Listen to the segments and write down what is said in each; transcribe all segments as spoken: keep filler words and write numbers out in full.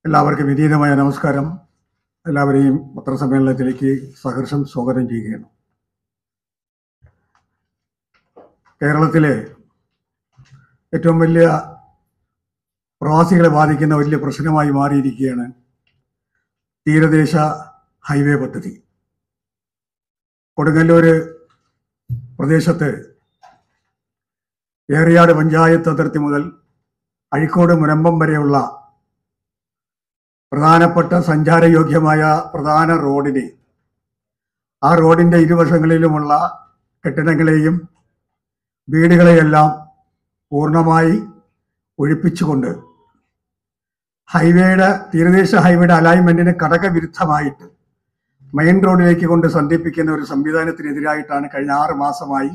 എല്ലാവർക്കും വിനീതമായ നമസ്കാരം. എല്ലാവരെയും പത്രസമ്മേളനത്തിലേക്ക് സഹർഷം സ്വാഗതം ചെയ്യുകയാണ്. കേരളത്തിലെ ഏറ്റവും വലിയ പ്രവാസികളെ ബാധിക്കുന്ന വലിയ പ്രശ്നമായി മാറിയിരിക്കുകയാണ് തീരദേശ ഹൈവേ പദ്ധതി. കൊടുങ്ങല്ലൂർ പ്രദേശത്ത് ഏറിയാട് പഞ്ചായത്ത് അതിർത്തി മുതൽ അഴീക്കോട് മുനമ്പം വരെയുള്ള പ്രധാനപ്പെട്ട സഞ്ചാരയോഗ്യമായ പ്രധാന റോഡിനെ ആ റോഡിൻ്റെ ഇരുവശങ്ങളിലുമുള്ള കെട്ടിടങ്ങളെയും വീടുകളെയെല്ലാം പൂർണ്ണമായി ഒഴിപ്പിച്ചുകൊണ്ട് ഹൈവേയുടെ തീരദേശ ഹൈവേയുടെ അലൈൻമെൻറ്റിന് ഘടകവിരുദ്ധമായിട്ട് മെയിൻ റോഡിലേക്ക് കൊണ്ട് സന്ധിപ്പിക്കുന്ന ഒരു സംവിധാനത്തിനെതിരായിട്ടാണ് കഴിഞ്ഞ ആറ് മാസമായി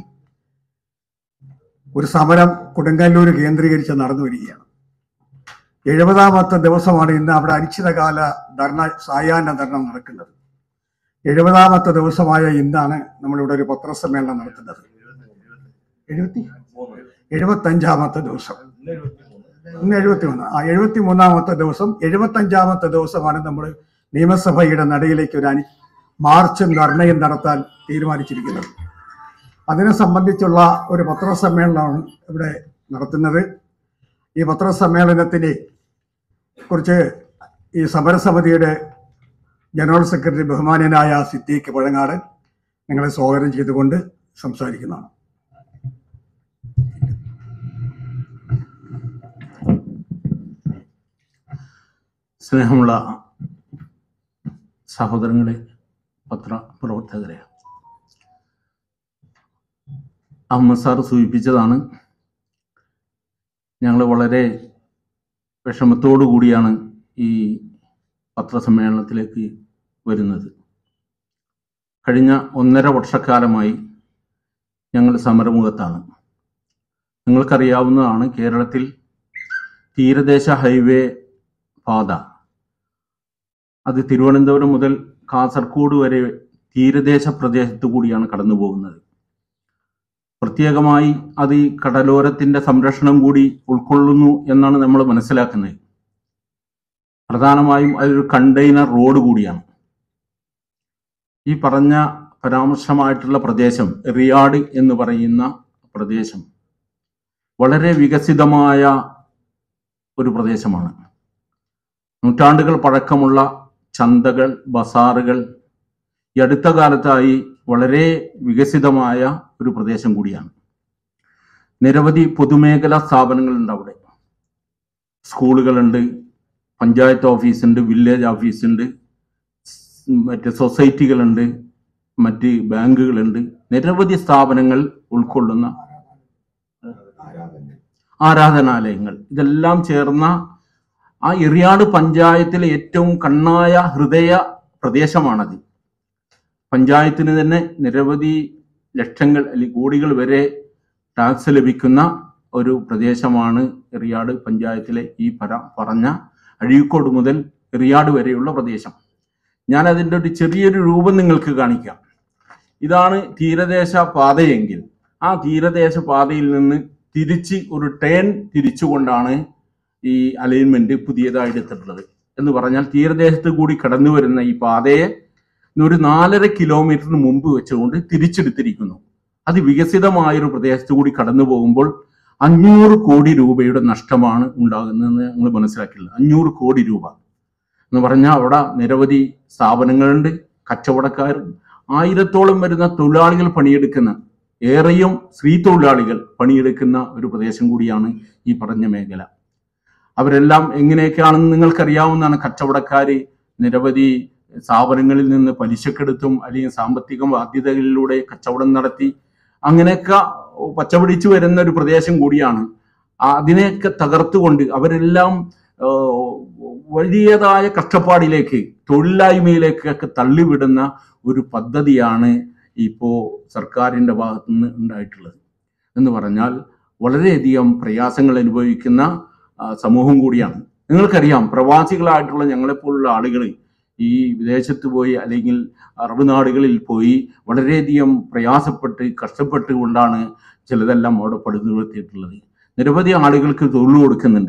ഒരു സമരം കൊടുങ്ങല്ലൂർ കേന്ദ്രീകരിച്ച് നടന്നു വരികയാണ്. എഴുപതാമത്തെ ദിവസമാണ് ഇന്ന് അവിടെ അനിശ്ചിതകാല ധർണ സായാഹ്ന ധർണ നടക്കുന്നത്. എഴുപതാമത്തെ ദിവസമായ ഇന്നാണ് നമ്മളിവിടെ ഒരു പത്രസമ്മേളനം നടത്തുന്നത്. എഴുപത്തി എഴുപത്തഞ്ചാമത്തെ ദിവസം ഇന്ന് എഴുപത്തി മൂന്ന് ആ എഴുപത്തി മൂന്നാമത്തെ ദിവസം എഴുപത്തഞ്ചാമത്തെ ദിവസമാണ് നമ്മൾ നിയമസഭയുടെ നടയിലേക്ക് ഒരു അനി മാർച്ചും ധർണയും നടത്താൻ തീരുമാനിച്ചിരിക്കുന്നത്. അതിനെ സംബന്ധിച്ചുള്ള ഒരു പത്രസമ്മേളനമാണ് ഇവിടെ നടത്തുന്നത്. ഈ പത്രസമ്മേളനത്തിനെ കുറിച്ച് ഈ സമരസമിതിയുടെ ജനറൽ സെക്രട്ടറി ബഹുമാന്യനായ സിദ്ദീഖ് പഴങ്ങാട് നിങ്ങളെ സ്വാഗതം ചെയ്തുകൊണ്ട് സംസാരിക്കുന്നതാണ്. സ്നേഹമുള്ള സഹോദരങ്ങളെ, പത്രപ്രവർത്തകരെ, അഹമ്മദ് സാർ സൂചിപ്പിച്ചതാണ്. ഞങ്ങൾ വളരെ വിഷമത്തോടു കൂടിയാണ് ഈ പത്രസമ്മേളനത്തിലേക്ക് വരുന്നത്. കഴിഞ്ഞ ഒന്നര വർഷക്കാലമായി ഞങ്ങൾ സമരമുഖത്താണ്. നിങ്ങൾക്കറിയാവുന്നതാണ്, കേരളത്തിൽ തീരദേശ ഹൈവേ പാത അത് തിരുവനന്തപുരം മുതൽ കാസർഗോഡ് വരെ തീരദേശ പ്രദേശത്തു കൂടിയാണ് കടന്നു പോകുന്നത്. പ്രത്യേകമായി അത് ഈ കടലോരത്തിൻ്റെ സംരക്ഷണം കൂടി ഉൾക്കൊള്ളുന്നു എന്നാണ് നമ്മൾ മനസ്സിലാക്കുന്നത്. പ്രധാനമായും അതൊരു കണ്ടെയ്നർ റോഡ് കൂടിയാണ്. ഈ പറഞ്ഞ പരാമർശമായിട്ടുള്ള പ്രദേശം റിയാഡ് എന്ന് പറയുന്ന പ്രദേശം വളരെ വികസിതമായ ഒരു പ്രദേശമാണ്. നൂറ്റാണ്ടുകൾ പഴക്കമുള്ള ചന്തകൾ, ബസാറുകൾ, ഈ അടുത്ത കാലത്തായി വളരെ വികസിതമായ ഒരു പ്രദേശം കൂടിയാണ്. നിരവധി പൊതുമേഖലാ സ്ഥാപനങ്ങളുണ്ട് അവിടെ. സ്കൂളുകളുണ്ട്, പഞ്ചായത്ത് ഓഫീസുണ്ട്, വില്ലേജ് ഓഫീസുണ്ട്, മറ്റ് സൊസൈറ്റികളുണ്ട്, മറ്റ് ബാങ്കുകളുണ്ട്. നിരവധി സ്ഥാപനങ്ങൾ ഉൾക്കൊള്ളുന്ന ആരാധനാലയങ്ങൾ, ഇതെല്ലാം ചേർന്ന ആ എറിയാട് പഞ്ചായത്തിലെ ഏറ്റവും കണ്ണായ ഹൃദയ പ്രദേശമാണത്. പഞ്ചായത്തിന് തന്നെ നിരവധി ലക്ഷങ്ങൾ അല്ലെങ്കിൽ കോടികൾ വരെ ടാക്സ് ലഭിക്കുന്ന ഒരു പ്രദേശമാണ് എറിയാട് പഞ്ചായത്തിലെ ഈ പര പറഞ്ഞ അഴീക്കോട് മുതൽ എറിയാട് വരെയുള്ള പ്രദേശം. ഞാൻ അതിൻ്റെ ഒരു ചെറിയൊരു രൂപം നിങ്ങൾക്ക് കാണിക്കാം. ഇതാണ് തീരദേശ പാതയെങ്കിൽ ആ തീരദേശ പാതയിൽ നിന്ന് തിരിച്ച് ഒരു ടേൺ തിരിച്ചുകൊണ്ടാണ് ഈ അലൈൻമെന്റ് പുതിയതായിട്ട് എടുത്തിട്ടുള്ളത്. എന്ന് പറഞ്ഞാൽ തീരദേശത്ത് കൂടി കടന്നു വരുന്ന ഈ പാതയെ ഒരു നാലര കിലോമീറ്ററിന് മുമ്പ് വെച്ചുകൊണ്ട് തിരിച്ചെടുത്തിരിക്കുന്നു. അത് വികസിതമായൊരു പ്രദേശത്ത് കൂടി കടന്നു പോകുമ്പോൾ അഞ്ഞൂറ് കോടി രൂപയുടെ നഷ്ടമാണ് ഉണ്ടാകുന്നതെന്ന് ഞങ്ങൾ മനസ്സിലാക്കിയില്ല. അഞ്ഞൂറ് കോടി രൂപ എന്ന് പറഞ്ഞാൽ അവിടെ നിരവധി സ്ഥാപനങ്ങളുണ്ട്, കച്ചവടക്കാർ, ആയിരത്തോളം വരുന്ന തൊഴിലാളികൾ പണിയെടുക്കുന്ന, ഏറെയും സ്ത്രീ തൊഴിലാളികൾ പണിയെടുക്കുന്ന ഒരു പ്രദേശം കൂടിയാണ് ഈ പറഞ്ഞ മേഖല. അവരെല്ലാം എങ്ങനെയൊക്കെയാണെന്ന് നിങ്ങൾക്കറിയാവുന്നതാണ്. കച്ചവടക്കാർ നിരവധി സ്ഥാപനങ്ങളിൽ നിന്ന് പലിശക്കെടുത്തും അല്ലെങ്കിൽ സാമ്പത്തിക ബാധ്യതകളിലൂടെ കച്ചവടം നടത്തി അങ്ങനെയൊക്കെ പച്ചപിടിച്ചു വരുന്ന ഒരു പ്രദേശം കൂടിയാണ്. അതിനെയൊക്കെ തകർത്തുകൊണ്ട് അവരെല്ലാം വലിയതായ കഷ്ടപ്പാടിലേക്ക്, തൊഴിലില്ലായ്മയിലേക്കൊക്കെ തള്ളിവിടുന്ന ഒരു പദ്ധതിയാണ് ഇപ്പോൾ സർക്കാരിൻ്റെ ഭാഗത്തു നിന്ന് ഉണ്ടായിട്ടുള്ളത്. എന്ന് പറഞ്ഞാൽ വളരെയധികം പ്രയാസങ്ങൾ അനുഭവിക്കുന്ന സമൂഹം കൂടിയാണ്. നിങ്ങൾക്കറിയാം, പ്രവാസികളായിട്ടുള്ള ഞങ്ങളെപ്പോലുള്ള ആളുകൾ ഈ വിദേശത്ത് പോയി അല്ലെങ്കിൽ അറബ് നാടുകളിൽ പോയി വളരെയധികം പ്രയാസപ്പെട്ട് കഷ്ടപ്പെട്ടുകൊണ്ടാണ് ചിലതെല്ലാം അവിടെ പടുത്തുയർത്തിയിട്ടുള്ളത്. നിരവധി ആളുകൾക്ക് തൊഴിൽ കൊടുക്കുന്നുണ്ട്.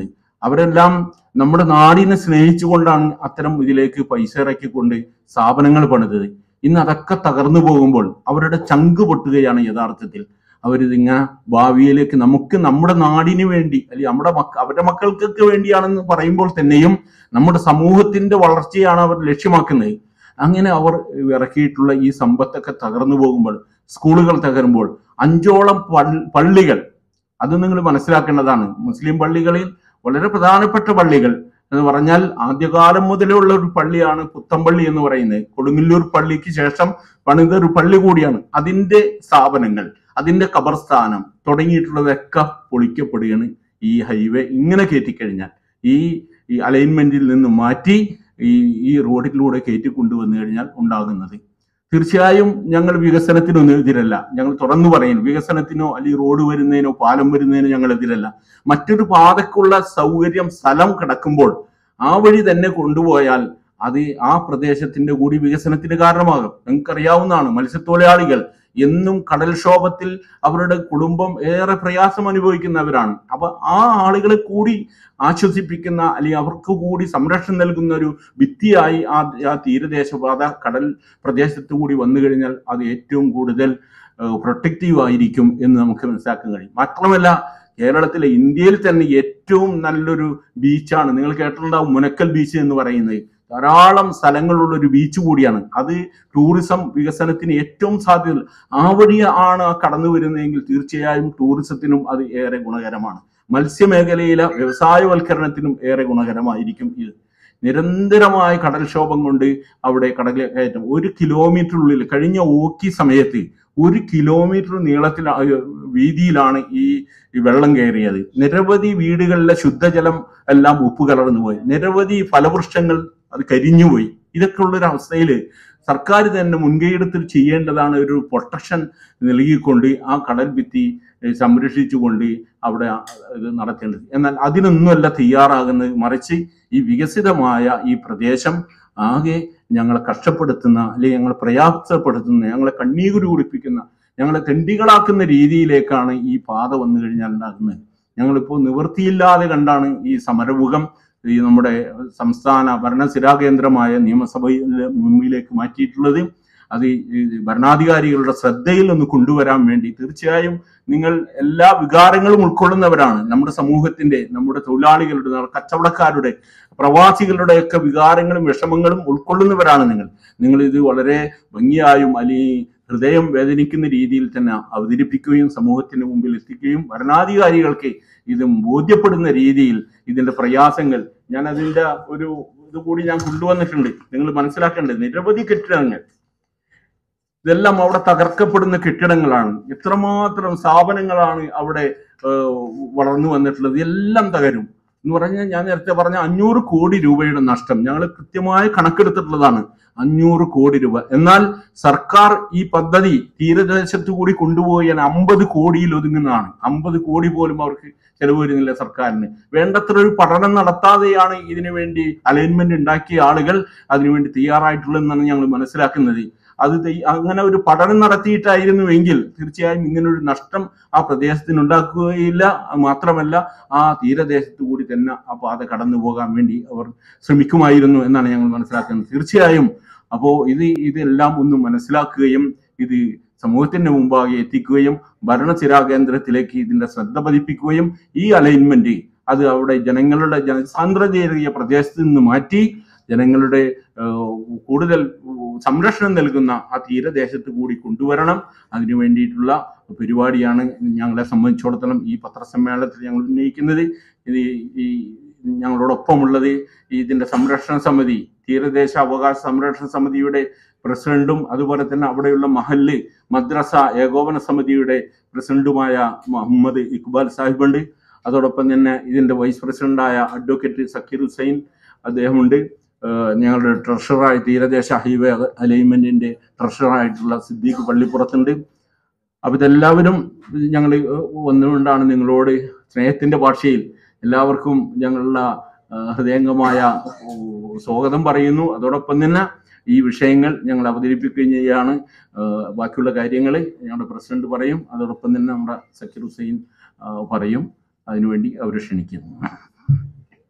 അവരെല്ലാം നമ്മുടെ നാടിനെ സ്നേഹിച്ചുകൊണ്ടാണ് അത്തരം ഇതിലേക്ക് പൈസ ഇറക്കിക്കൊണ്ട് സ്ഥാപനങ്ങൾ പണിതത്. ഇന്ന് അതൊക്കെ തകർന്നു പോകുമ്പോൾ അവരുടെ ചങ്ക് പൊട്ടുകയാണ് യഥാർത്ഥത്തിൽ. അവരിതിങ്ങനെ ഭാവിയിലേക്ക് നമുക്ക് നമ്മുടെ നാടിന് വേണ്ടി അല്ലെങ്കിൽ നമ്മുടെ മക്ക അവരുടെ മക്കൾക്കൊക്കെ വേണ്ടിയാണെന്ന് പറയുമ്പോൾ തന്നെയും നമ്മുടെ സമൂഹത്തിന്റെ വളർച്ചയാണ് അവർ ലക്ഷ്യമാക്കുന്നത്. അങ്ങനെ അവർ ഇറക്കിയിട്ടുള്ള ഈ സമ്പത്തൊക്കെ തകർന്നു പോകുമ്പോൾ, സ്കൂളുകൾ തകരുമ്പോൾ, അഞ്ചോളം പള്ളികൾ, അത് നിങ്ങൾ മനസ്സിലാക്കേണ്ടതാണ്. മുസ്ലിം പള്ളികളിൽ വളരെ പ്രധാനപ്പെട്ട പള്ളികൾ എന്ന് പറഞ്ഞാൽ ആദ്യകാലം മുതലേ ഉള്ള ഒരു പള്ളിയാണ് പുത്തമ്പള്ളി എന്ന് പറയുന്നത്. കൊടുങ്ങല്ലൂർ പള്ളിക്ക് ശേഷം പണിത ഒരു പള്ളി കൂടിയാണ്. അതിന്റെ സ്ഥാപനങ്ങൾ, അതിന്റെ ഖബർസ്ഥാനം തുടങ്ങിയിട്ടുള്ളതൊക്കെ പൊളിക്കപ്പെടുകയാണ്. ഈ ഹൈവേ ഇങ്ങനെ കയറ്റിക്കഴിഞ്ഞാൽ, ഈ ഈ അലൈൻമെന്റിൽ നിന്ന് മാറ്റി ഈ ഈ റോഡിലൂടെ കയറ്റി കൊണ്ടുവന്നു കഴിഞ്ഞാൽ ഉണ്ടാകുന്നത്, തീർച്ചയായും ഞങ്ങൾ വികസനത്തിനൊന്നും എതിരല്ല. ഞങ്ങൾ തുറന്നു പറയുന്നു, വികസനത്തിനോ അല്ലെങ്കിൽ റോഡ് വരുന്നതിനോ പാലം വരുന്നതിനോ ഞങ്ങൾ എതിരല്ല. മറ്റൊരു പാതക്കുള്ള സൗകര്യം, സ്ഥലം കിടക്കുമ്പോൾ ആ വഴി തന്നെ കൊണ്ടുപോയാൽ അത് ആ പ്രദേശത്തിന്റെ കൂടി വികസനത്തിന് കാരണമാകും. നിങ്ങൾക്കറിയാവുന്നതാണ്, മത്സ്യത്തൊഴിലാളികൾ എന്നും കടൽക്ഷോഭത്തിൽ അവരുടെ കുടുംബം ഏറെ പ്രയാസം അനുഭവിക്കുന്നവരാണ്. അപ്പൊ ആ ആളുകളെ കൂടി ആശ്വസിപ്പിക്കുന്ന അല്ലെങ്കിൽ അവർക്ക് കൂടി സംരക്ഷണം നൽകുന്ന ഒരു ഭിത്തിയായി ആ ആ തീരദേശപാത കടൽ പ്രദേശത്ത് കൂടി വന്നു കഴിഞ്ഞാൽ അത് ഏറ്റവും കൂടുതൽ പ്രൊട്ടക്റ്റീവ് ആയിരിക്കും എന്ന് നമുക്ക് മനസ്സിലാക്കാൻ കഴിയും. മാത്രമല്ല, കേരളത്തിലെ, ഇന്ത്യയിൽ തന്നെ ഏറ്റവും നല്ലൊരു ബീച്ചാണ്, നിങ്ങൾ കേട്ടിട്ടുണ്ടാവും, മുനക്കൽ ബീച്ച് എന്ന് പറയുന്നത്. ധാരാളം സ്ഥലങ്ങളുള്ള ഒരു ബീച്ച് കൂടിയാണ് അത്. ടൂറിസം വികസനത്തിന് ഏറ്റവും സാധ്യത ആ വഴി ആണ് കടന്നു വരുന്നതെങ്കിൽ തീർച്ചയായും ടൂറിസത്തിനും അത് ഏറെ ഗുണകരമാണ്. മത്സ്യമേഖലയിലെ വ്യവസായവൽക്കരണത്തിനും ഏറെ ഗുണകരമായിരിക്കും ഇത്. നിരന്തരമായ കടൽക്ഷോഭം കൊണ്ട് അവിടെ കടൽ കയറ്റം ഒരു കിലോമീറ്ററിനുള്ളിൽ, കഴിഞ്ഞ ഓക്കി സമയത്ത് ഒരു കിലോമീറ്റർ നീളത്തിൽ വീതിയിലാണ് ഈ വെള്ളം കയറിയത്. നിരവധി വീടുകളിലെ ശുദ്ധജലം എല്ലാം ഉപ്പ് കലർന്നു പോയി. നിരവധി ഫലവൃക്ഷങ്ങൾ അത് കരിഞ്ഞുപോയി. ഇതൊക്കെ ഉള്ളൊരു അവസ്ഥയിൽ സർക്കാർ തന്നെ മുൻകൈയെടുത്ത് ചെയ്യേണ്ടതാണ്. ഒരു പ്രൊട്ടക്ഷൻ നൽകിക്കൊണ്ട് ആ കടൽ ഭിത്തി സംരക്ഷിച്ചുകൊണ്ട് അവിടെ ഇത് നടത്തേണ്ടത്. എന്നാൽ അതിനൊന്നുമല്ല തയ്യാറാകുന്നത്. മറിച്ച് ഈ വികസിതമായ ഈ പ്രദേശം ആകെ ഞങ്ങളെ കഷ്ടപ്പെടുത്തുന്ന, അല്ലെങ്കിൽ ഞങ്ങളെ പ്രയാസപ്പെടുത്തുന്ന, ഞങ്ങളെ കണ്ണീര് കുടിപ്പിക്കുന്ന, ഞങ്ങളെ തെണ്ടികളാക്കുന്ന രീതിയിലേക്കാണ് ഈ പാത വന്നു കഴിഞ്ഞാൽ ഉണ്ടാകുന്നത്. ഞങ്ങളിപ്പോൾ നിവൃത്തിയില്ലാതെ കണ്ടാണ് ഈ സമരമുഖം ഈ നമ്മുടെ സംസ്ഥാന ഭരണസിരാ കേന്ദ്രമായ നിയമസഭയിലെ മുമ്പിലേക്ക് മാറ്റിയിട്ടുള്ളത്. അത് ഭരണാധികാരികളുടെ ശ്രദ്ധയിൽ ഒന്ന് കൊണ്ടുവരാൻ വേണ്ടി തീർച്ചയായും നിങ്ങൾ എല്ലാ വികാരങ്ങളും ഉൾക്കൊള്ളുന്നവരാണ്. നമ്മുടെ സമൂഹത്തിന്റെ, നമ്മുടെ തൊഴിലാളികളുടെ, കച്ചവടക്കാരുടെ, പ്രവാസികളുടെ ഒക്കെ വികാരങ്ങളും വിഷമങ്ങളും ഉൾക്കൊള്ളുന്നവരാണ് നിങ്ങൾ. നിങ്ങൾ ഇത് വളരെ ഭംഗിയായും അല്ലെങ്കിൽ ഹൃദയം വേദനിക്കുന്ന രീതിയിൽ തന്നെ അവതരിപ്പിക്കുകയും സമൂഹത്തിന് മുമ്പിൽ എത്തിക്കുകയും ഭരണാധികാരികൾക്ക് ഇത് ബോധ്യപ്പെടുന്ന രീതിയിൽ ഇതിന്റെ പ്രയാസങ്ങൾ, ഞാൻ അതിന്റെ ഒരു ഇത് കൂടി ഞാൻ കൊണ്ടുവന്നിട്ടുണ്ട്. നിങ്ങൾ മനസ്സിലാക്കേണ്ടത്, നിരവധി കെട്ടിടങ്ങൾ, ഇതെല്ലാം അവിടെ തകർക്കപ്പെടുന്ന കെട്ടിടങ്ങളാണ്. എത്രമാത്രം സ്ഥാപനങ്ങളാണ് അവിടെ വളർന്നു വന്നിട്ടുള്ളത്. എല്ലാം തകരും എന്ന് പറഞ്ഞാൽ, ഞാൻ നേരത്തെ പറഞ്ഞ അഞ്ഞൂറ് കോടി രൂപയുടെ നഷ്ടം ഞങ്ങൾ കൃത്യമായി കണക്കെടുത്തിട്ടുള്ളതാണ്. അഞ്ഞൂറ് കോടി രൂപ. എന്നാൽ സർക്കാർ ഈ പദ്ധതി തീരദേശത്ത് കൂടി കൊണ്ടുപോയാൽ അമ്പത് കോടിയിൽ ഒതുങ്ങുന്നതാണ്. അമ്പത് കോടി പോലും അവർക്ക് ചെലവ് വരുന്നില്ല സർക്കാരിന്. വേണ്ടത്ര ഒരു പഠനം നടത്താതെയാണ് ഇതിനു വേണ്ടി അലൈൻമെന്റ് ഉണ്ടാക്കിയ ആളുകൾ അതിനുവേണ്ടി തയ്യാറായിട്ടുള്ളതെന്നാണ് ഞങ്ങൾ മനസ്സിലാക്കുന്നത്. അത് അങ്ങനെ ഒരു പഠനം നടത്തിയിട്ടായിരുന്നുവെങ്കിൽ തീർച്ചയായും ഇങ്ങനൊരു നഷ്ടം ആ പ്രദേശത്തിന് ഉണ്ടാക്കുകയില്ല. മാത്രമല്ല, ആ തീരദേശത്ത് കൂടി തന്നെ ആ പാത കടന്നു പോകാൻ വേണ്ടി അവർ ശ്രമിക്കുമായിരുന്നു എന്നാണ് ഞങ്ങൾ മനസ്സിലാക്കുന്നത്. തീർച്ചയായും അപ്പോൾ ഇത് ഇതെല്ലാം ഒന്ന് മനസ്സിലാക്കുകയും ഇത് സമൂഹത്തിന്റെ മുമ്പാകെ എത്തിക്കുകയും ഭരണസിരാ കേന്ദ്രത്തിലേക്ക് ഇതിന്റെ ശ്രദ്ധ പതിപ്പിക്കുകയും ഈ അലൈൻമെന്റ് അത് അവിടെ ജനങ്ങളുടെ ജനസാന്ദ്രതയേറിയ പ്രദേശത്ത് നിന്ന് മാറ്റി ജനങ്ങളുടെ കൂടുതൽ സംരക്ഷണം നൽകുന്ന ആ തീരദേശത്ത് കൂടി കൊണ്ടുവരണം. അതിനു വേണ്ടിയിട്ടുള്ള പരിപാടിയാണ് ഞങ്ങളെ സംബന്ധിച്ചിടത്തോളം ഈ പത്രസമ്മേളനത്തിൽ ഞങ്ങൾ ഉന്നയിക്കുന്നത്. ഇത് ഈ ഞങ്ങളോടൊപ്പമുള്ളത് ഇതിന്റെ സംരക്ഷണ സമിതി, തീരദേശ അവകാശ സംരക്ഷണ സമിതിയുടെ പ്രസിഡന്റും അതുപോലെ തന്നെ അവിടെയുള്ള മഹല്ല് മദ്രസ ഏകോപന സമിതിയുടെ പ്രസിഡന്റുമായ മുഹമ്മദ് ഇക്ബാൽ സാഹിബുണ്ട്. അതോടൊപ്പം തന്നെ ഇതിന്റെ വൈസ് പ്രസിഡന്റായ അഡ്വക്കേറ്റ് സക്കീർ ഹുസൈൻ അദ്ദേഹമുണ്ട്. ഞങ്ങളുടെ ട്രഷറായി തീരദേശ ഹൈവേ അലൈൻമെന്റിന്റെ ട്രഷറായിട്ടുള്ള സിദ്ദീഖ് പള്ളിപ്പുറത്തുണ്ട്. അപ്പൊ ഇതെല്ലാവരും ഞങ്ങൾ വന്നുകൊണ്ടാണ് നിങ്ങളോട് സ്നേഹത്തിന്റെ ഭാഷയിൽ എല്ലാവർക്കും ഞങ്ങളുടെ ഹൃദയംഗമായ സ്വാഗതം പറയുന്നു. അതോടൊപ്പം തന്നെ ഈ വിഷയങ്ങൾ ഞങ്ങൾ അവതരിപ്പിക്കുകയും ചെയ്യുകയാണ്. ബാക്കിയുള്ള കാര്യങ്ങൾ ഞങ്ങളുടെ പ്രസിഡന്റ് പറയും. അതോടൊപ്പം തന്നെ നമ്മുടെ സക്കീർ ഹുസൈൻ പറയും. അതിനുവേണ്ടി അവർ ക്ഷണിക്കുന്നു.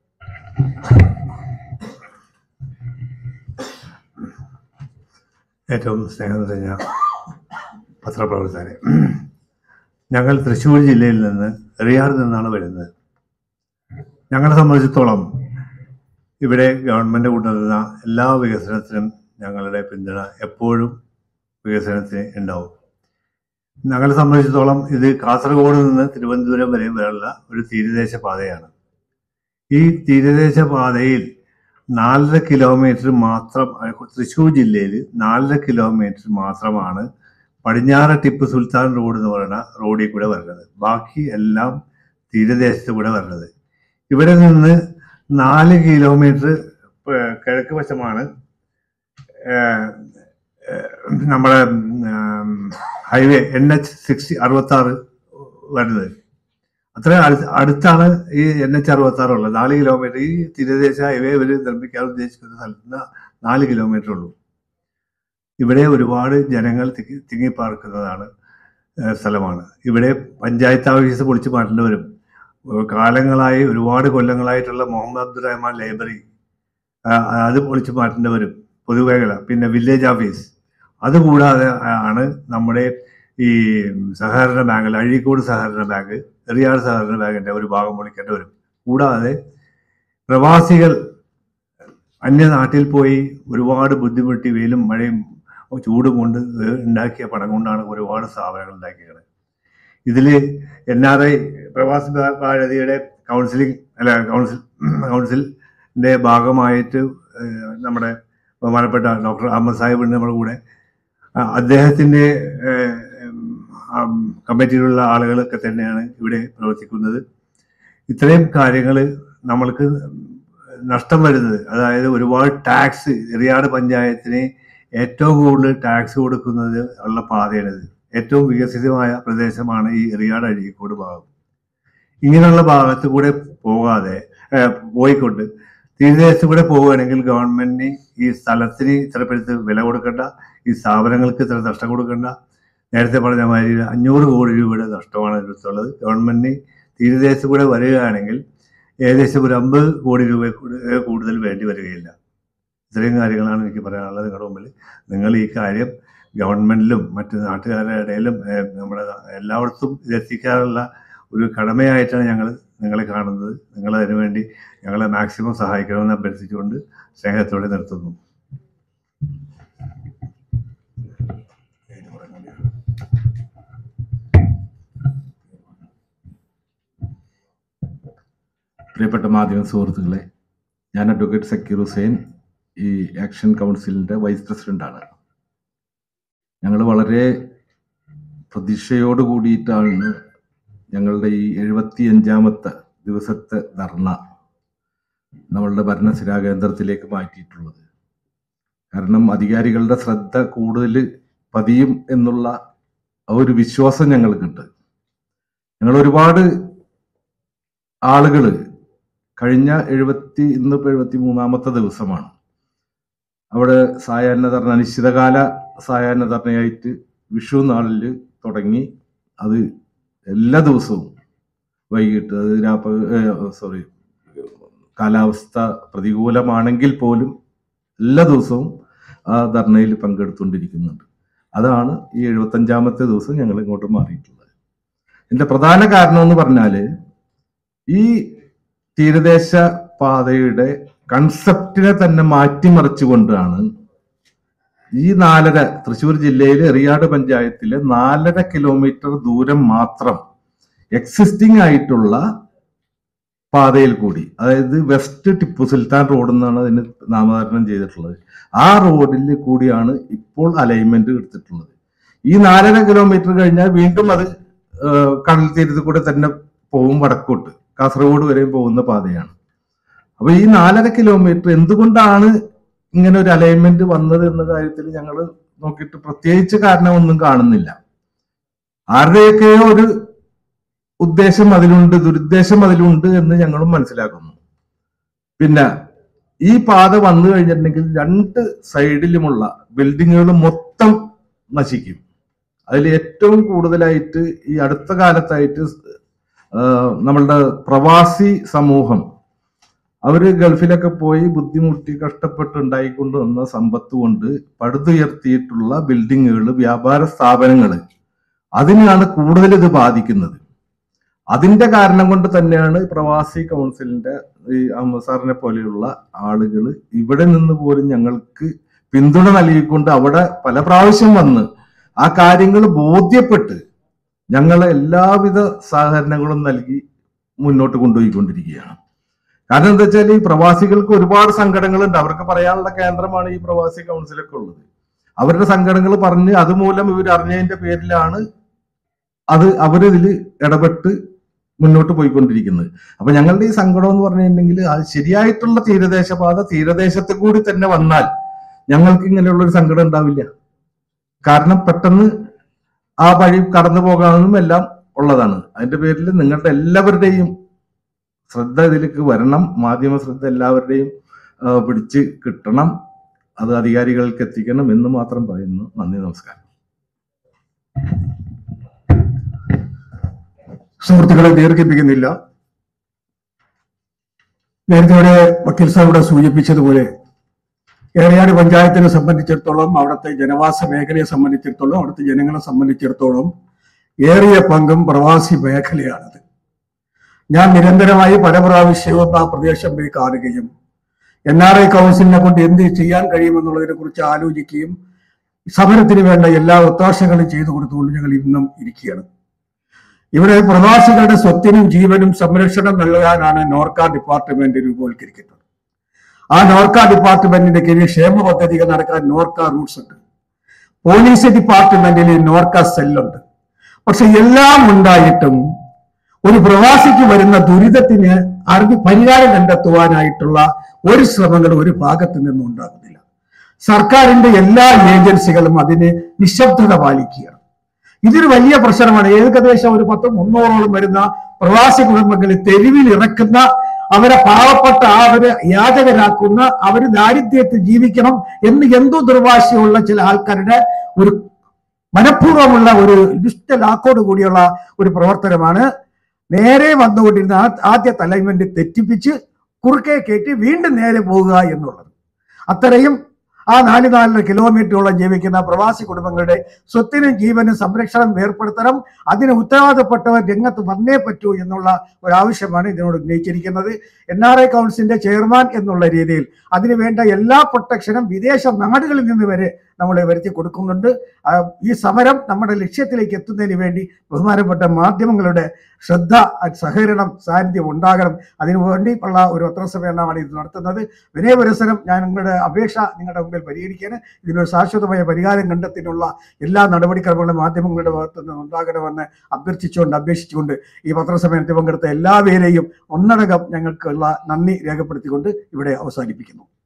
ഏറ്റവും സ്നേഹം നിറഞ്ഞ പത്രപ്രവർത്തകരെ, ഞങ്ങൾ തൃശ്ശൂർ ജില്ലയിൽ നിന്ന് എറിയാട് നിന്നാണ് വരുന്നത്. ഞങ്ങളെ സംബന്ധിച്ചിടത്തോളം ഇവിടെ ഗവൺമെൻറ് കൊണ്ടുവരുന്ന എല്ലാ വികസനത്തിനും ഞങ്ങളുടെ പിന്തുണ എപ്പോഴും വികസനത്തിന് ഉണ്ടാവും. ഞങ്ങളെ സംബന്ധിച്ചിടത്തോളം ഇത് കാസർഗോഡ് നിന്ന് തിരുവനന്തപുരം വരെ വരെയുള്ള ഒരു തീരദേശ പാതയാണ്. ഈ തീരദേശ പാതയിൽ നാലര കിലോമീറ്റർ മാത്രം, തൃശ്ശൂർ ജില്ലയിൽ നാലര കിലോമീറ്റർ മാത്രമാണ് പടിഞ്ഞാറ് ടിപ്പു സുൽത്താൻ റോഡ് എന്ന് പറയുന്ന റോഡിൽ കൂടെ വരുന്നത്. ബാക്കി എല്ലാം തീരദേശത്ത് കൂടെ വരുന്നത്. ഇവിടെ നിന്ന് നാല് കിലോമീറ്റർ കിഴക്ക് വശമാണ് നമ്മുടെ ഹൈവേ എൻ എച്ച് സിക്സ്റ്റി അറുപത്തി ആറ് വരുന്നത്. അത്ര അടുത്താണ് ഈ എൻ എച്ച് അറുപത്തി ആറ് ഉള്ളത്. നാല് കിലോമീറ്റർ ഈ തീരദേശ ഹൈവേ ഇവർ നിർമ്മിക്കാൻ ഉദ്ദേശിക്കുന്ന സ്ഥലത്ത് നാല് കിലോമീറ്റർ ഉള്ളൂ. ഇവിടെ ഒരുപാട് ജനങ്ങൾ തിങ്ങി തിങ്ങിപ്പാർക്കുന്നതാണ് സ്ഥലമാണ്. ഇവിടെ പഞ്ചായത്ത് ഓഫീസ് പൊളിച്ചു മാറ്റേണ്ടി വരും. കാലങ്ങളായി ഒരുപാട് കൊല്ലങ്ങളായിട്ടുള്ള മുഹമ്മദ് അബ്ദുറഹ്മാൻ ലൈബ്രറി അത് പൊളിച്ചു മാറ്റേണ്ടി വരും, പൊതുമേഖല. പിന്നെ വില്ലേജ് ഓഫീസ്, അതുകൂടാതെ ആണ് നമ്മുടെ ഈ സഹകരണ ബാങ്ക്, അഴീക്കോട് സഹകരണ ബാങ്ക്, എറിയാട് സഹകരണ ബാങ്കിൻ്റെ ഒരു ഭാഗം പൊളിക്കേണ്ടി വരും. കൂടാതെ പ്രവാസികൾ അന്യനാട്ടിൽ പോയി ഒരുപാട് ബുദ്ധിമുട്ടി വെയിലും മഴയും ചൂടും കൊണ്ട് ഉണ്ടാക്കിയ പണം കൊണ്ടാണ് ഒരുപാട് സ്ഥാപനങ്ങൾ ഉണ്ടാക്കിയത്. ഇതിൽ എൻ ആർ ഐ പ്രവാസി ഭാരതിയുടെ കൗൺസിലിംഗ് അല്ല കൗൺസിൽ കൗൺസിലിൻ്റെ ഭാഗമായിട്ട് നമ്മുടെ ബഹുമാനപ്പെട്ട ഡോക്ടർ അഹമ്മദ് സാഹിബിൻ്റെ നമ്മുടെ കൂടെ അദ്ദേഹത്തിൻ്റെ കമ്മിറ്റിയിലുള്ള ആളുകളൊക്കെ തന്നെയാണ് ഇവിടെ പ്രവർത്തിക്കുന്നത്. ഇത്രയും കാര്യങ്ങൾ നമ്മൾക്ക് നഷ്ടം വരുന്നത്, അതായത് ഒരുപാട് ടാക്സ്, എറിയാട് പഞ്ചായത്തിന് ഏറ്റവും കൂടുതൽ ടാക്സ് കൊടുക്കുന്നത് ഉള്ള പാതയാണിത്. ഏറ്റവും വികസിതമായ പ്രദേശമാണ് ഈ എറിയാട് അഴീക്കോട് ഭാഗം. ഇങ്ങനെയുള്ള ഭാഗത്ത് കൂടെ പോകാതെ പോയിക്കൊണ്ട് തീരദേശത്ത് കൂടെ പോവുകയാണെങ്കിൽ ഗവൺമെന്റിന് ഈ സ്ഥലത്തിന് ഇത്രപ്പെടുത്ത് വില കൊടുക്കേണ്ട, ഈ സ്ഥാപനങ്ങൾക്ക് ഇത്ര നഷ്ടം കൊടുക്കേണ്ട. നേരത്തെ പറഞ്ഞ മാതിരി അഞ്ഞൂറ് കോടി രൂപയുടെ നഷ്ടമാണ് എടുത്തുള്ളത്. ഗവൺമെന്റിന് തീരദേശത്ത് കൂടെ വരികയാണെങ്കിൽ ഏകദേശം ഒരു അമ്പത് കോടി രൂപ കൂടുതൽ വേണ്ടി വരികയില്ല. ഇത്രയും കാര്യങ്ങളാണ് എനിക്ക് പറയാനുള്ളത് നിങ്ങളുടെ മുമ്പിൽ. നിങ്ങൾ ഈ കാര്യം ഗവൺമെന്റിലും മറ്റ് നാട്ടുകാരുടെ ഇടയിലും നമ്മുടെ എല്ലായിടത്തും ഇതെത്തിക്കാനുള്ള ഒരു കടമയായിട്ടാണ് ഞങ്ങൾ നിങ്ങളെ കാണുന്നത്. നിങ്ങൾ അതിനുവേണ്ടി ഞങ്ങളെ മാക്സിമം സഹായിക്കണമെന്ന് അഭ്യർത്ഥിച്ചുകൊണ്ട് സ്നേഹത്തോടെ നിർത്തുന്നു. പ്രിയപ്പെട്ട മാധ്യമ സുഹൃത്തുക്കളെ, ഞാൻ അഡ്വക്കേറ്റ് സക്കീർ ഹുസൈൻ, ഈ ആക്ഷൻ കൗൺസിലിൻ്റെ വൈസ് പ്രസിഡൻ്റാണ്. ഞങ്ങൾ വളരെ പ്രതീക്ഷയോട് കൂടിയിട്ടാണ് ഞങ്ങളുടെ ഈ എഴുപത്തി അഞ്ചാമത്തെ ദിവസത്തെ ധർണ നമ്മളുടെ ഭരണസിരാ കേന്ദ്രത്തിലേക്ക് മാറ്റിയിട്ടുള്ളത്. കാരണം അധികാരികളുടെ ശ്രദ്ധ കൂടുതൽ പതിയും എന്നുള്ള ഒരു വിശ്വാസം ഞങ്ങൾക്കുണ്ട്. ഞങ്ങൾ ഒരുപാട് ആളുകൾ കഴിഞ്ഞ എഴുപത്തി ഇന്നിപ്പോൾ എഴുപത്തി മൂന്നാമത്തെ ദിവസമാണ് അവിടെ സായാഹ്ന ധർണ, അനിശ്ചിതകാല സായാഹ്ന ധർണയായിട്ട് വിഷു നാളിൽ തുടങ്ങി. അത് എല്ലാ ദിവസവും വൈകിട്ട്, അത് രാപ്പ സോറി കാലാവസ്ഥ പ്രതികൂലമാണെങ്കിൽ പോലും എല്ലാ ദിവസവും ആ ധർണയിൽ പങ്കെടുത്തുകൊണ്ടിരിക്കുന്നുണ്ട്. അതാണ് ഈ എഴുപത്തഞ്ചാമത്തെ ദിവസം ഞങ്ങൾ ഇങ്ങോട്ട് മാറിയിട്ടുള്ളത്. ഇതിൻ്റെ പ്രധാന കാരണം എന്ന് പറഞ്ഞാൽ ഈ തീരദേശ പാതയുടെ കൺസെപ്റ്റിനെ തന്നെ മാറ്റിമറിച്ചുകൊണ്ടാണ് ഈ നാലര തൃശ്ശൂർ ജില്ലയിലെ എറിയാട് പഞ്ചായത്തിലെ നാലര കിലോമീറ്റർ ദൂരം മാത്രം എക്സിസ്റ്റിംഗ് ആയിട്ടുള്ള പാതയിൽ കൂടി, അതായത് വെസ്റ്റ് ടിപ്പു സുൽത്താൻ റോഡ് എന്നാണ് അതിന് നാമകരണം ചെയ്തിട്ടുള്ളത്, ആ റോഡിൽ കൂടിയാണ് ഇപ്പോൾ അലൈൻമെന്റ് എടുത്തിട്ടുള്ളത്. ഈ നാലര കിലോമീറ്റർ കഴിഞ്ഞാൽ വീണ്ടും അത് കടൽ തീരത്ത് കൂടെ തന്നെ പോകും, വടക്കോട്ട് കാസർഗോഡ് വരെയും പോകുന്ന പാതയാണ്. അപ്പൊ ഈ നാലര കിലോമീറ്റർ എന്തുകൊണ്ടാണ് ഇങ്ങനെ ഒരു അലൈൻമെന്റ് വന്നത് എന്ന കാര്യത്തിൽ ഞങ്ങൾ നോക്കിയിട്ട് പ്രത്യേകിച്ച് കാരണമൊന്നും കാണുന്നില്ല. ആരുടെയൊക്കെയോ ഒരു ഉദ്ദേശം അതിലുണ്ട്, ദുരുദ്ദേശം അതിലുണ്ട് എന്ന് ഞങ്ങളും മനസ്സിലാക്കുന്നു. പിന്നെ ഈ പാത വന്നു കഴിഞ്ഞിട്ടുണ്ടെങ്കിൽ രണ്ട് സൈഡിലുമുള്ള ബിൽഡിങ്ങുകൾ മൊത്തം നശിക്കും. അതിൽ ഏറ്റവും കൂടുതലായിട്ട് ഈ അടുത്ത കാലത്തായിട്ട് നമ്മളുടെ പ്രവാസി സമൂഹം അവര് ഗൾഫിലൊക്കെ പോയി ബുദ്ധിമുട്ടി കഷ്ടപ്പെട്ട് ഉണ്ടായിക്കൊണ്ട് വന്ന സമ്പത്ത് കൊണ്ട് പടുത്തുയർത്തിയിട്ടുള്ള ബിൽഡിങ്ങുകൾ, വ്യാപാര സ്ഥാപനങ്ങൾ, അതിനെയാണ് കൂടുതൽ ഇത് ബാധിക്കുന്നത്. അതിന്റെ കാരണം കൊണ്ട് തന്നെയാണ് പ്രവാസി കൗൺസിലിന്റെ ഈ അഹമ്മദ് സാറിനെ പോലെയുള്ള ആളുകൾ ഇവിടെ നിന്ന് പോലും ഞങ്ങൾക്ക് പിന്തുണ നൽകിക്കൊണ്ട് അവിടെ പല പ്രാവശ്യം വന്ന് ആ കാര്യങ്ങൾ ബോധ്യപ്പെട്ട് ഞങ്ങളെ എല്ലാവിധ സഹകരണങ്ങളും നൽകി മുന്നോട്ട് കൊണ്ടുപോയിക്കൊണ്ടിരിക്കുകയാണ്. കാരണം എന്താ വെച്ചാൽ ഈ പ്രവാസികൾക്ക് ഒരുപാട് സങ്കടങ്ങളുണ്ട്. അവർക്ക് പറയാനുള്ള കേന്ദ്രമാണ് ഈ പ്രവാസി കൗൺസിലൊക്കെ ഉള്ളത്. അവരുടെ സങ്കടങ്ങൾ പറഞ്ഞ് അതുമൂലം ഇവർ അറിഞ്ഞതിന്റെ പേരിലാണ് അത് അവരിതിൽ ഇടപെട്ട് മുന്നോട്ട് പോയിക്കൊണ്ടിരിക്കുന്നത്. അപ്പൊ ഞങ്ങളുടെ ഈ സങ്കടം എന്ന് പറഞ്ഞിട്ടുണ്ടെങ്കിൽ അത് ശരിയായിട്ടുള്ള തീരദേശപാത തീരദേശത്തെ കൂടി തന്നെ വന്നാൽ ഞങ്ങൾക്ക് ഇങ്ങനെയുള്ള ഒരു സങ്കടം ഉണ്ടാവില്ല. കാരണം പെട്ടെന്ന് ആ വഴി കടന്നു പോകാമെന്നും എല്ലാം ഉള്ളതാണ്. അതിന്റെ പേരിൽ നിങ്ങളുടെ എല്ലാവരുടെയും ശ്രദ്ധ ഇതിലേക്ക് വരണം. മാധ്യമ ശ്രദ്ധ എല്ലാവരുടെയും പിടിച്ച് കിട്ടണം. അത് അധികാരികൾക്ക് എത്തിക്കണം എന്ന് മാത്രം പറയുന്നു. നന്ദി, നമസ്കാരം. സുഹൃത്തുക്കളെ ദീർഘിപ്പിക്കുന്നില്ല. നേരത്തെ ഇവിടെ വക്കീൽ സാഹിബ് ഇവിടെ സൂചിപ്പിച്ചതുപോലെ ഏറിയാട് പഞ്ചായത്തിനെ സംബന്ധിച്ചിടത്തോളം, അവിടുത്തെ ജനവാസ മേഖലയെ സംബന്ധിച്ചിടത്തോളം, അവിടുത്തെ ജനങ്ങളെ സംബന്ധിച്ചിടത്തോളം ഏറിയ പങ്കും പ്രവാസി മേഖലയാണത്. ഞാൻ നിരന്തരമായി പല പ്രാവശ്യവും ആ പ്രദേശം പോയി കാണുകയും എൻ ആർ ഐ കൗൺസിലിനെ കൊണ്ട് എന്ത് ചെയ്യാൻ കഴിയുമെന്നുള്ളതിനെ കുറിച്ച് ആലോചിക്കുകയും സമരത്തിന് വേണ്ട എല്ലാ ഒത്താശകളും ചെയ്തു കൊടുത്തുകൊണ്ട് ഞങ്ങൾ ഇന്നും ഇരിക്കുകയാണ്. ഇവിടെ പ്രവാസികളുടെ സ്വത്തിനും ജീവനും സംരക്ഷണം നൽകാനാണ് നോർക്ക ഡിപ്പാർട്ട്മെന്റ് രൂപവൽക്കരിക്കുന്നത്. ആ നോർക്ക ഡിപ്പാർട്ട്മെന്റിന്റെ കീഴിൽ ക്ഷേമ പദ്ധതികൾ നടക്കാൻ നോർക്ക റൂട്ട്സ് ഉണ്ട്. പോലീസ് ഡിപ്പാർട്ട്മെന്റിൽ നോർക്ക സെല്ലുണ്ട്. പക്ഷെ എല്ലാം ഉണ്ടായിട്ടും ഒരു പ്രവാസിക്ക് വരുന്ന ദുരിതത്തിന് അറിഞ്ഞ് പരിഹാരം കണ്ടെത്തുവാനായിട്ടുള്ള ഒരു ശ്രമങ്ങൾ ഒരു ഭാഗത്തു നിന്നും ഉണ്ടാകുന്നില്ല. സർക്കാരിന്റെ എല്ലാ ഏജൻസികളും അതിന് നിശബ്ദത പാലിക്കുകയാണ്. ഇതൊരു വലിയ പ്രശ്നമാണ്. ഏകദേശം ഒരു പത്ത് മുന്നൂറോളം വരുന്ന പ്രവാസി കുടുംബങ്ങളിൽ തെരുവിൽ ഇറക്കുന്ന, അവരെ പാവപ്പെട്ട അവരെ യാചകരാക്കുന്ന, അവര് ദാരിദ്ര്യത്തിൽ ജീവിക്കണം എന്ന് എന്തോ ദുർവാശിയുള്ള ചില ആൾക്കാരുടെ ഒരു മനഃപൂർവ്വമുള്ള ഒരു ദുഷ്ടലാക്കോട് കൂടിയുള്ള ഒരു പ്രവർത്തനമാണ് നേരെ വന്നുകൊണ്ടിരുന്ന ആദ്യ തലൈൻമെന്റ് തെറ്റിപ്പിച്ച് കുറുക്കെ കയറ്റി വീണ്ടും നേരെ പോകുക എന്നുള്ളത്. അത്രയും ആ നാല് നാലര കിലോമീറ്ററോളം ജീവിക്കുന്ന പ്രവാസി കുടുംബങ്ങളുടെ സ്വത്തിനും ജീവനും സംരക്ഷണം ഏർപ്പെടുത്തണം. അതിന് ഉത്തരവാദപ്പെട്ടവർ രംഗത്ത് വന്നേ പറ്റൂ എന്നുള്ള ഒരാവശ്യമാണ് ഇതിനോട് ഉന്നയിച്ചിരിക്കുന്നത്. എൻ ആർ ഐ കൗൺസിലിന്റെ ചെയർമാൻ എന്നുള്ള രീതിയിൽ അതിന് വേണ്ട എല്ലാ പ്രൊട്ടക്ഷനും വിദേശ നാടുകളിൽ നിന്ന് വരെ നമ്മൾ വരുത്തി കൊടുക്കുന്നുണ്ട്. ഈ സമരം നമ്മുടെ ലക്ഷ്യത്തിലേക്ക് എത്തുന്നതിന് വേണ്ടി ബഹുമാനപ്പെട്ട മാധ്യമങ്ങളുടെ ശ്രദ്ധ, സഹകരണം, സാന്നിധ്യം ഉണ്ടാകണം. അതിനു വേണ്ടിയുള്ള ഒരു പത്രസമ്മേളനമാണ് ഇത് നടത്തുന്നത്. വിനയപുരസരം ഞാൻ നിങ്ങളുടെ അപേക്ഷ നിങ്ങളുടെ മുമ്പിൽ പരിഹരിക്കാൻ, ഇതിനൊരു ശാശ്വതമായ പരിഹാരം കണ്ടെത്തിനുള്ള എല്ലാ നടപടിക്രമങ്ങളും മാധ്യമങ്ങളുടെ ഭാഗത്തു നിന്ന് ഉണ്ടാകണമെന്ന് അഭ്യർത്ഥിച്ചുകൊണ്ട് അപേക്ഷിച്ചുകൊണ്ട് ഈ പത്രസമ്മേളനത്തിൽ പങ്കെടുത്ത എല്ലാവരെയും ഒന്നടങ്കം ഞങ്ങൾക്കുള്ള നന്ദി രേഖപ്പെടുത്തിക്കൊണ്ട് ഇവിടെ അവസാനിപ്പിക്കുന്നു.